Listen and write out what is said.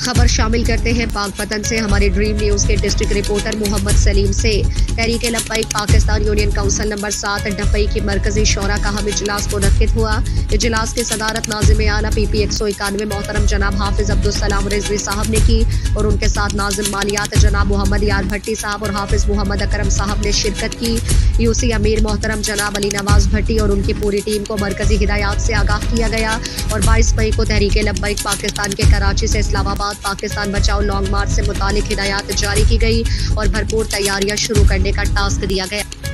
खबर शामिल करते हैं पाकपतन से। हमारे ड्रीम न्यूज के डिस्ट्रिक्ट रिपोर्टर मोहम्मद सलीम से। Tehreek Labbaik Pakistan union council number 7 डबई की मरकजी शौरा का हम इजलास मुनक्किद हुआ। इजलास की सदारत नाज़िम आला PP 191 मोहतरम जनाब हाफिज अब्दुल सलाम रिजवी साहब ने की और उनके साथ नाज़िम मालियात जनाब मोहम्मद यार भट्टी साहब और हाफिज मोहम्मद अकरम साहब ने शिरकत की। UC अमीर मोहतरम जनाब अली नवाज भट्टी और उनकी पूरी टीम को मरकजी हिदायत से आगाह किया गया और 22 मई को तहरीक लब्बैक पाकिस्तान के कराची से इस्लामाबाद पाकिस्तान बचाओ लॉन्ग मार्च से मुतालिक हिदायत जारी की गई और भरपूर तैयारियां शुरू करने का टास्क दिया गया।